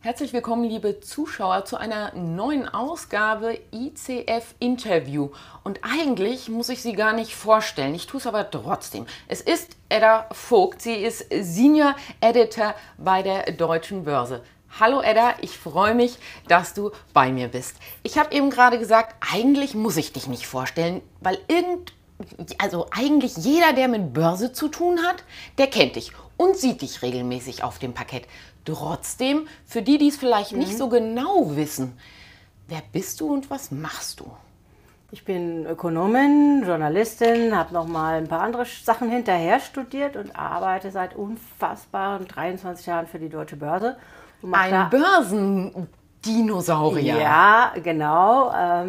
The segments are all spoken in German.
Herzlich willkommen, liebe Zuschauer, zu einer neuen Ausgabe ICF Interview. Und eigentlich muss ich sie gar nicht vorstellen, ich tue es aber trotzdem. Es ist Edda Vogt, sie ist Senior Editor bei der Deutschen Börse. Hallo Edda, ich freue mich, dass du bei mir bist. Ich habe eben gerade gesagt, eigentlich muss ich dich nicht vorstellen, weil eigentlich jeder, der mit Börse zu tun hat, der kennt dich und sieht dich regelmäßig auf dem Parkett. Trotzdem, für die, die es vielleicht nicht so genau wissen, wer bist du und was machst du? Ich bin Ökonomin, Journalistin, habe noch mal ein paar andere Sachen hinterher studiert und arbeite seit unfassbaren 23 Jahren für die Deutsche Börse. Ein Börsendinosaurier. Ja, genau.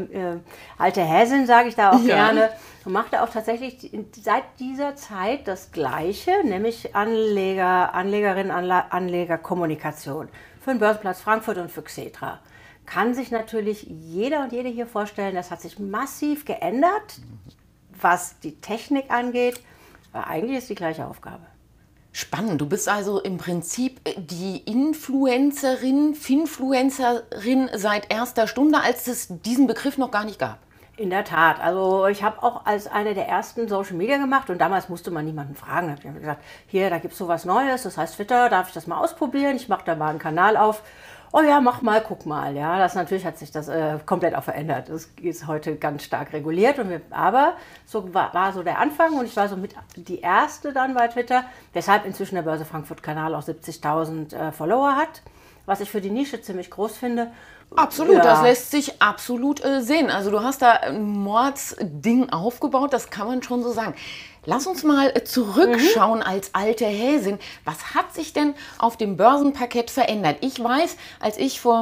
Alte Häsin, sage ich da auch gerne. Und mache da auch tatsächlich seit dieser Zeit das Gleiche, nämlich Anlegerinnen, Anlegerkommunikation für den Börsenplatz Frankfurt und für Xetra. Kann sich natürlich jeder und jede hier vorstellen, das hat sich massiv geändert, was die Technik angeht. Aber eigentlich ist die gleiche Aufgabe. Spannend, du bist also im Prinzip die Influencerin, Finfluencerin seit erster Stunde, als es diesen Begriff noch gar nicht gab. In der Tat. Also ich habe auch als eine der ersten Social Media gemacht und damals musste man niemanden fragen. Da habe ich gesagt, hier, da gibt es sowas Neues, das heißt Twitter, darf ich das mal ausprobieren? Ich mache da mal einen Kanal auf. Oh ja, mach mal, guck mal. Ja, natürlich hat sich das komplett auch verändert. Das ist heute ganz stark reguliert. Aber so war so der Anfang und ich war so mit die Erste dann bei Twitter, weshalb inzwischen der Börse Frankfurt-Kanal auch 70.000 Follower hat, was ich für die Nische ziemlich groß finde. Absolut, Ja. Das lässt sich absolut sehen. Also du hast da ein Mordsding aufgebaut, das kann man schon so sagen. Lass uns mal zurückschauen als alte Häsin. Was hat sich denn auf dem Börsenparkett verändert? Ich weiß, als ich vor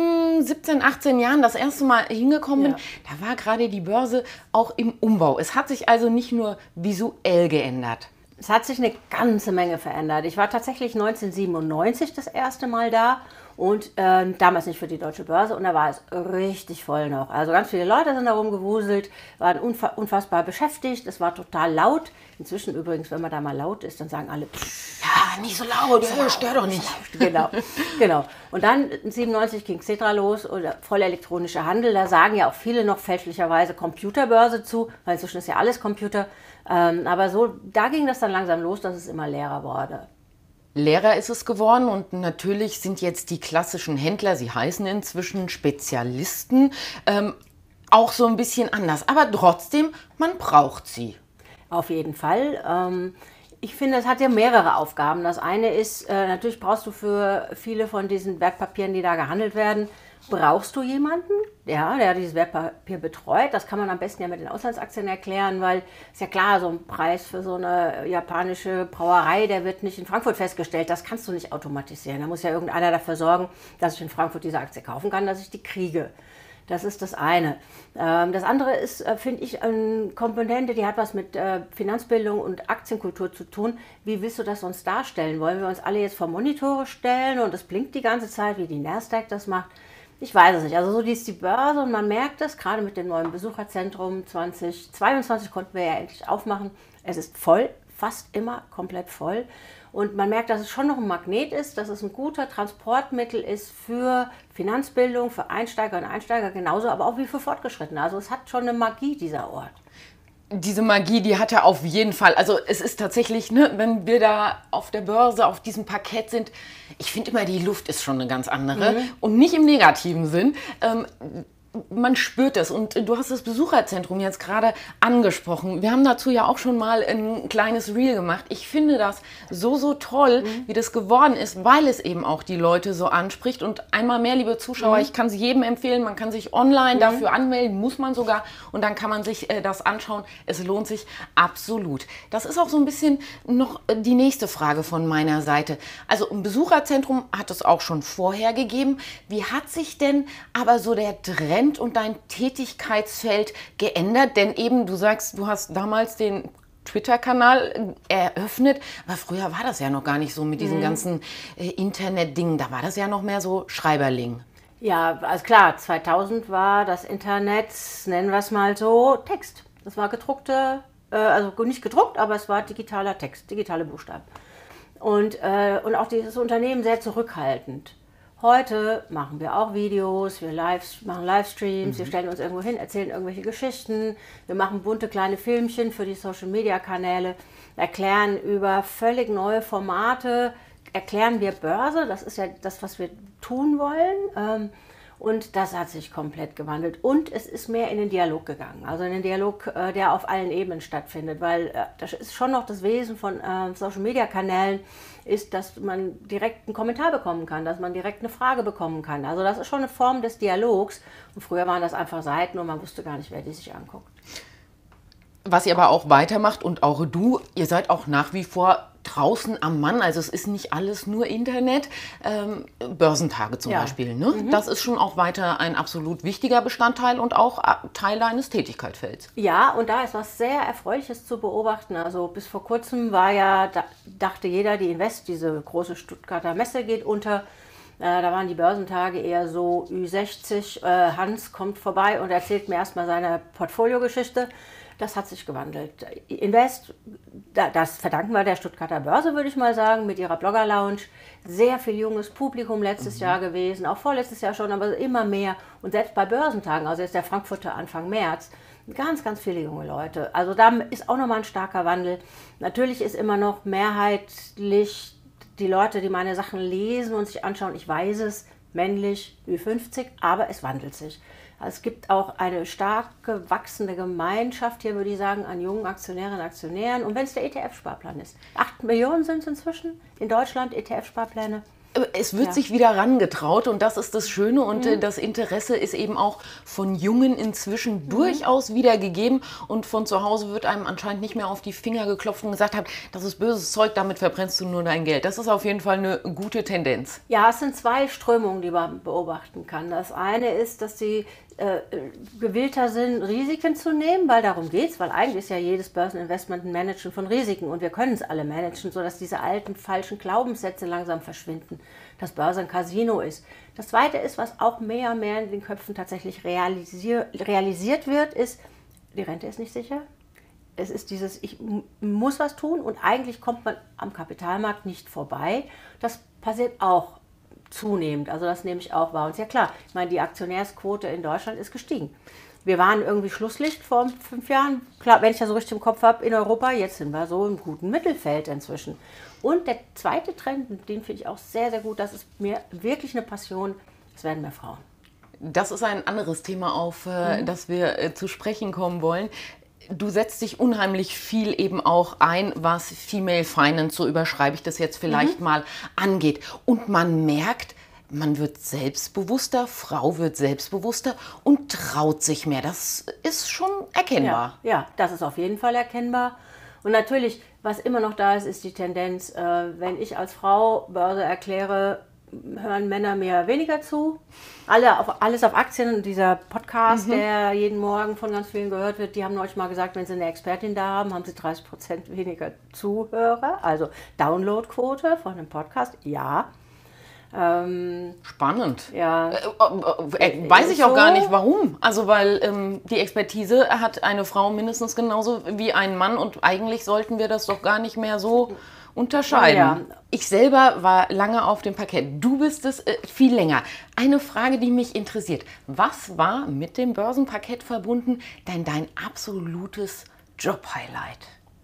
17, 18 Jahren das erste Mal hingekommen bin, da war gerade die Börse auch im Umbau. Es hat sich also nicht nur visuell geändert. Es hat sich eine ganze Menge verändert. Ich war tatsächlich 1997 das erste Mal da und damals nicht für die Deutsche Börse und da war es richtig voll noch. Also ganz viele Leute sind da rumgewuselt, waren unfassbar beschäftigt, es war total laut. Inzwischen übrigens, wenn man da mal laut ist, dann sagen alle, ja, nicht so laut, stör doch nicht. Genau. Und dann 97 ging Xetra los oder voll elektronischer Handel. Da sagen ja auch viele noch fälschlicherweise Computerbörse zu, weil inzwischen ist ja alles Computer. Aber so, da ging das dann langsam los, dass es immer leerer wurde. Leerer ist es geworden und natürlich sind jetzt die klassischen Händler, sie heißen inzwischen Spezialisten, auch so ein bisschen anders. Aber trotzdem, man braucht sie. Auf jeden Fall. Ich finde, es hat ja mehrere Aufgaben. Das eine ist, natürlich brauchst du für viele von diesen Wertpapieren, die da gehandelt werden, brauchst du jemanden, der dieses Wertpapier betreut. Das kann man am besten ja mit den Auslandsaktien erklären, weil ist ja klar, so ein Preis für so eine japanische Brauerei, der wird nicht in Frankfurt festgestellt. Das kannst du nicht automatisieren. Da muss ja irgendeiner dafür sorgen, dass ich in Frankfurt diese Aktie kaufen kann, dass ich die kriege. Das ist das eine. Das andere ist, finde ich, eine Komponente, die hat was mit Finanzbildung und Aktienkultur zu tun. Wie willst du das sonst darstellen? Wollen wir uns alle jetzt vor Monitore stellen und es blinkt die ganze Zeit, wie die Nasdaq das macht? Ich weiß es nicht. Also so ist die Börse und man merkt es, gerade mit dem neuen Besucherzentrum 2022 konnten wir ja endlich aufmachen. Es ist voll, fast immer komplett voll. Und man merkt, dass es schon noch ein Magnet ist, dass es ein guter Transportmittel ist für Finanzbildung, für Einsteiger und Einsteiger genauso, aber auch wie für Fortgeschrittene. Also es hat schon eine Magie, dieser Ort. Diese Magie, die hat er auf jeden Fall. Also es ist tatsächlich, ne, wenn wir da auf der Börse, auf diesem Parkett sind, ich finde immer, die Luft ist schon eine ganz andere und nicht im negativen Sinn. Man spürt es und du hast das Besucherzentrum jetzt gerade angesprochen. Wir haben dazu ja auch schon mal ein kleines Reel gemacht. Ich finde das so toll, wie das geworden ist, weil es eben auch die Leute so anspricht. Und einmal mehr, liebe Zuschauer, ich kann es jedem empfehlen, man kann sich online dafür anmelden, muss man sogar. Und dann kann man sich das anschauen. Es lohnt sich absolut. Das ist auch so ein bisschen noch die nächste Frage von meiner Seite. Also ein Besucherzentrum hat es auch schon vorher gegeben. Wie hat sich denn aber so der Trend und dein Tätigkeitsfeld geändert? Denn eben, du sagst, du hast damals den Twitter-Kanal eröffnet, aber früher war das ja noch gar nicht so mit diesen ganzen Internet-Dingen. Da war das ja noch mehr so Schreiberling. Ja, also klar, 2000 war das Internet, nennen wir es mal so, Text. Das war gedruckte, also nicht gedruckt, aber es war digitaler Text, digitale Buchstaben. Und auch dieses Unternehmen sehr zurückhaltend. Heute machen wir auch Videos, wir machen Livestreams, wir stellen uns irgendwo hin, erzählen irgendwelche Geschichten, wir machen bunte kleine Filmchen für die Social-Media-Kanäle, erklären über völlig neue Formate, erklären wir Börse, das ist ja das, was wir tun wollen. Und das hat sich komplett gewandelt. Und es ist mehr in den Dialog gegangen. Also in den Dialog, der auf allen Ebenen stattfindet. Weil das ist schon noch das Wesen von Social-Media-Kanälen, ist, dass man direkt einen Kommentar bekommen kann, dass man direkt eine Frage bekommen kann. Also das ist schon eine Form des Dialogs. Und früher waren das einfach Seiten und man wusste gar nicht, wer die sich anguckt. Was ihr aber auch weitermacht und auch du, ihr seid auch nach wie vor draußen am Mann, also es ist nicht alles nur Internet, Börsentage zum Beispiel, ne? Das ist schon auch weiter ein absolut wichtiger Bestandteil und auch Teil deines Tätigkeitsfelds. Ja, und da ist was sehr Erfreuliches zu beobachten. Also bis vor kurzem war ja, dachte jeder, die Invest, diese große Stuttgarter Messe geht unter. Da waren die Börsentage eher so Ü60, Hans kommt vorbei und erzählt mir erstmal seine Portfoliogeschichte. Das hat sich gewandelt. Invest, das verdanken wir der Stuttgarter Börse, würde ich mal sagen, mit ihrer Blogger-Lounge. Sehr viel junges Publikum letztes Jahr gewesen, auch vorletztes Jahr schon, aber immer mehr. Und selbst bei Börsentagen, also jetzt der Frankfurter Anfang März, ganz, ganz viele junge Leute. Also da ist auch nochmal ein starker Wandel. Natürlich ist immer noch mehrheitlich die Leute, die meine Sachen lesen und sich anschauen, ich weiß es, männlich, Ü50, aber es wandelt sich. Es gibt auch eine stark wachsende Gemeinschaft hier, würde ich sagen, an jungen Aktionärinnen und Aktionären. Und wenn es der ETF-Sparplan ist. 8 Millionen sind es inzwischen in Deutschland, ETF-Sparpläne. Es wird sich wieder rangetraut und das ist das Schöne und das Interesse ist eben auch von Jungen inzwischen durchaus wieder gegeben und von zu Hause wird einem anscheinend nicht mehr auf die Finger geklopft und gesagt, das ist böses Zeug, damit verbrennst du nur dein Geld. Das ist auf jeden Fall eine gute Tendenz. Ja, es sind zwei Strömungen, die man beobachten kann. Das eine ist, dass sie gewillter sind, Risiken zu nehmen, weil darum geht es, weil eigentlich ist ja jedes Börseninvestment ein Managen von Risiken und wir können es alle managen, sodass diese alten falschen Glaubenssätze langsam verschwinden, dass Börse ein Casino ist. Das Zweite ist, was auch mehr und mehr in den Köpfen tatsächlich realisiert wird, ist, die Rente ist nicht sicher. Es ist dieses, ich muss was tun und eigentlich kommt man am Kapitalmarkt nicht vorbei. Das passiert auch zunehmend, also das nehme ich auch wahr. Und ist ja klar, ich meine, die Aktionärsquote in Deutschland ist gestiegen. Wir waren irgendwie Schlusslicht vor 5 Jahren, klar, wenn ich das so richtig im Kopf habe, in Europa, jetzt sind wir so im guten Mittelfeld inzwischen. Und der zweite Trend, den finde ich auch sehr, sehr gut, das ist mir wirklich eine Passion, es werden mehr Frauen. Das ist ein anderes Thema, auf das wir zu sprechen kommen wollen. Du setzt dich unheimlich viel eben auch ein, was Female Finance, so überschreibe ich das jetzt vielleicht mal, angeht. Und man merkt, man wird selbstbewusster, Frau wird selbstbewusster und traut sich mehr. Das ist schon erkennbar. Ja, das ist auf jeden Fall erkennbar. Und natürlich, was immer noch da ist, ist die Tendenz, wenn ich als Frau Börse erkläre, hören Männer mir weniger zu. Alles auf Aktien, dieser Podcast, der jeden Morgen von ganz vielen gehört wird, die haben neulich mal gesagt, wenn sie eine Expertin da haben, haben sie 30% weniger Zuhörer, also Downloadquote von einem Podcast, ja. Spannend. Ja. Weiß ich auch gar nicht, warum. Also weil die Expertise hat eine Frau mindestens genauso wie ein Mann und eigentlich sollten wir das doch gar nicht mehr so unterscheiden. Ja. Ich selber war lange auf dem Parkett. Du bist es viel länger. Eine Frage, die mich interessiert. Was war mit dem Börsenparkett verbunden denn dein absolutes Job-Highlight?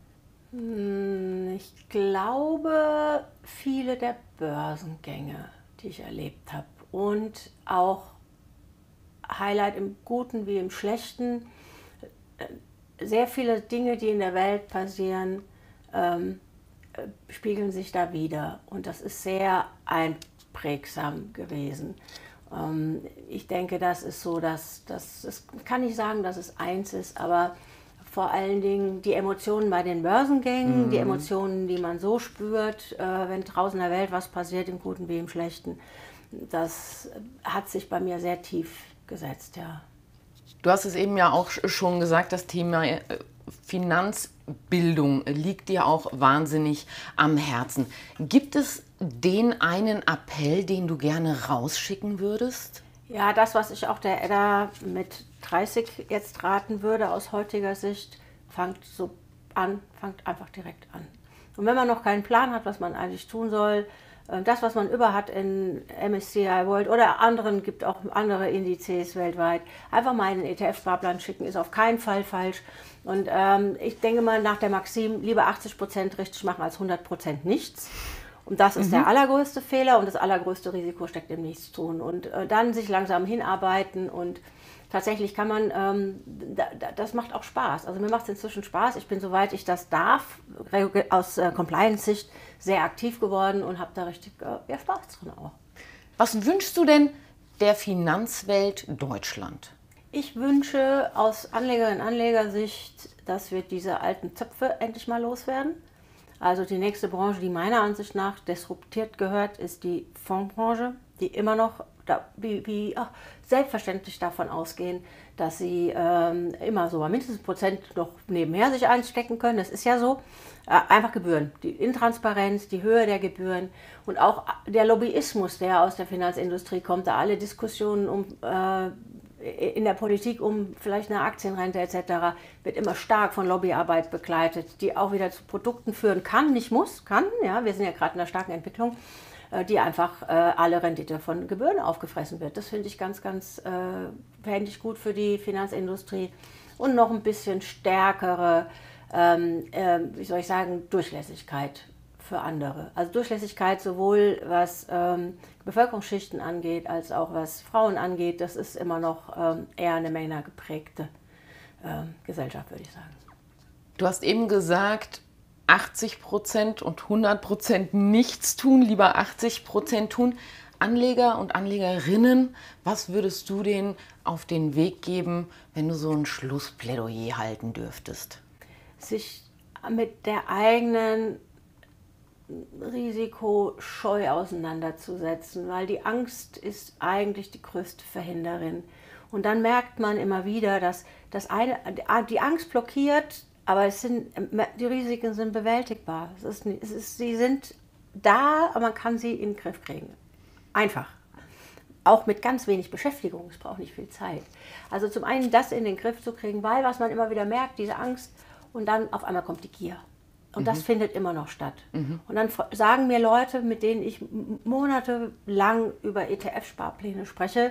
Ich glaube, viele der Börsengänge, die ich erlebt habe. Und auch Highlight im Guten wie im Schlechten. Sehr viele Dinge, die in der Welt passieren, spiegeln sich da wieder und das ist sehr einprägsam gewesen. Ich denke, das ist so, das kann ich sagen, dass es eins ist, aber vor allen Dingen die Emotionen bei den Börsengängen, die Emotionen, die man so spürt, wenn draußen in der Welt was passiert, im Guten wie im Schlechten, das hat sich bei mir sehr tief gesetzt, ja. Du hast es eben ja auch schon gesagt, das Thema Finanzbildung liegt dir auch wahnsinnig am Herzen. Gibt es den einen Appell, den du gerne rausschicken würdest? Ja, das, was ich auch der Edda mit 30 jetzt raten würde aus heutiger Sicht, fangt einfach direkt an. Und wenn man noch keinen Plan hat, was man eigentlich tun soll, Das, was man über hat in MSCI World oder anderen, gibt auch andere Indizes weltweit, einfach mal in den ETF-Sparplan schicken, ist auf keinen Fall falsch. Und ich denke mal nach der Maxim, lieber 80% richtig machen als 100% nichts. Und das ist der allergrößte Fehler und das allergrößte Risiko steckt im Nichtstun. Und dann sich langsam hinarbeiten und tatsächlich kann man, das macht auch Spaß. Also mir macht es inzwischen Spaß. Ich bin, soweit ich das darf, aus Compliance-Sicht sehr aktiv geworden und habe da richtig Spaß drin auch. Was wünschst du denn der Finanzwelt Deutschland? Ich wünsche aus Anlegerinnen- und Anlegersicht, dass wir diese alten Zöpfe endlich mal loswerden. Also die nächste Branche, die meiner Ansicht nach disruptiert gehört, ist die Fondsbranche, die immer noch selbstverständlich davon ausgehen, dass sie immer so mindestens Prozent noch nebenher sich einstecken können. Das ist ja so. Einfach Gebühren. Die Intransparenz, die Höhe der Gebühren und auch der Lobbyismus, der aus der Finanzindustrie kommt, da alle Diskussionen in der Politik um vielleicht eine Aktienrente etc. wird immer stark von Lobbyarbeit begleitet, die auch wieder zu Produkten führen kann, nicht muss, kann. Ja, wir sind ja gerade in einer starken Entwicklung, die einfach alle Rendite von Gebühren aufgefressen wird. Das finde ich fände ich gut für die Finanzindustrie und noch ein bisschen stärkere, wie soll ich sagen, Durchlässigkeit für andere. Also Durchlässigkeit sowohl was Bevölkerungsschichten angeht, als auch was Frauen angeht. Das ist immer noch eher eine männergeprägte Gesellschaft, würde ich sagen. Du hast eben gesagt, 80% und 100% nichts tun, lieber 80% tun. Anleger und Anlegerinnen, was würdest du denen auf den Weg geben, wenn du so ein Schlussplädoyer halten dürftest? Sich mit der eigenen Risikoscheu auseinanderzusetzen, weil die Angst ist eigentlich die größte Verhinderin. Und dann merkt man immer wieder, dass die Angst blockiert, aber die Risiken sind bewältigbar. Sie sind da, aber man kann sie in den Griff kriegen. Einfach. Auch mit ganz wenig Beschäftigung, es braucht nicht viel Zeit. Also zum einen das in den Griff zu kriegen, weil was man immer wieder merkt, diese Angst, und dann auf einmal kommt die Gier. Und das findet immer noch statt. Und dann sagen mir Leute, mit denen ich monatelang über ETF-Sparpläne spreche,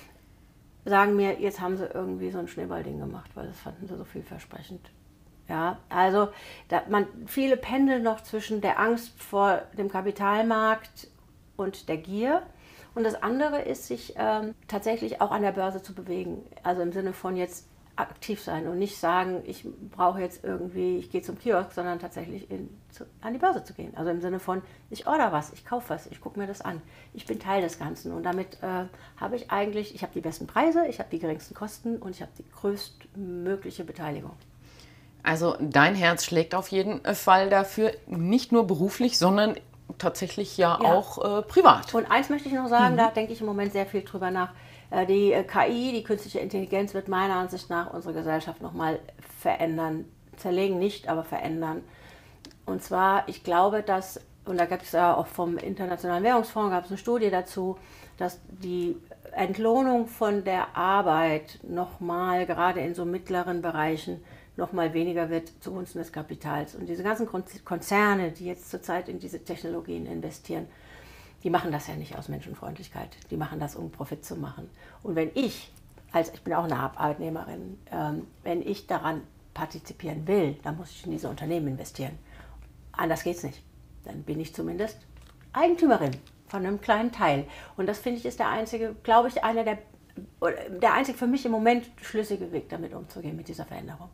sagen mir, jetzt haben sie irgendwie so ein Schneeballding gemacht, weil das fanden sie so vielversprechend. Ja, also viele pendeln noch zwischen der Angst vor dem Kapitalmarkt und der Gier. Und das andere ist, sich tatsächlich auch an der Börse zu bewegen. Also im Sinne von jetzt aktiv sein und nicht sagen, ich brauche jetzt irgendwie, ich gehe zum Kiosk, sondern tatsächlich an die Börse zu gehen. Also im Sinne von, ich order was, ich kaufe was, ich gucke mir das an. Ich bin Teil des Ganzen und damit habe ich habe die besten Preise, ich habe die geringsten Kosten und ich habe die größtmögliche Beteiligung. Also dein Herz schlägt auf jeden Fall dafür, nicht nur beruflich, sondern tatsächlich ja auch privat. Und eins möchte ich noch sagen, da denke ich im Moment sehr viel drüber nach. Die KI, die künstliche Intelligenz, wird meiner Ansicht nach unsere Gesellschaft nochmal verändern. Zerlegen nicht, aber verändern. Und zwar, ich glaube, und da gibt es ja auch vom Internationalen Währungsfonds, gab es eine Studie dazu, dass die Entlohnung von der Arbeit nochmal, gerade in so mittleren Bereichen, nochmal weniger wird zugunsten des Kapitals. Und diese ganzen Konzerne, die jetzt zurzeit in diese Technologien investieren, die machen das ja nicht aus Menschenfreundlichkeit. Die machen das, um Profit zu machen. Und wenn ich bin auch eine Arbeitnehmerin, wenn ich daran partizipieren will, dann muss ich in diese Unternehmen investieren. Anders geht es nicht. Dann bin ich zumindest Eigentümerin von einem kleinen Teil. Und das, finde ich, ist der einzige, glaube ich, der einzige für mich im Moment schlüssige Weg, damit umzugehen, mit dieser Veränderung.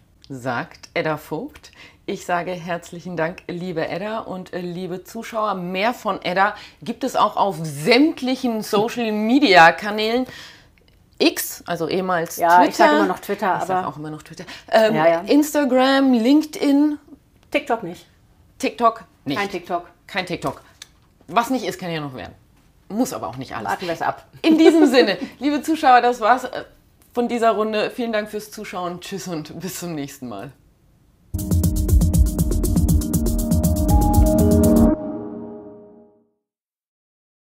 Sagt Edda Vogt. Ich sage herzlichen Dank, liebe Edda und liebe Zuschauer. Mehr von Edda gibt es auch auf sämtlichen Social-Media-Kanälen. X, also ehemals Twitter. Ich sage immer noch Twitter. Ich sage auch immer noch Twitter. Instagram, LinkedIn. TikTok nicht. TikTok nicht. Kein TikTok. Kein TikTok. Was nicht ist, kann ja noch werden. Muss aber auch nicht alles. Warten wir es ab. In diesem Sinne, liebe Zuschauer, das war's von dieser Runde. Vielen Dank fürs Zuschauen. Tschüss und bis zum nächsten Mal.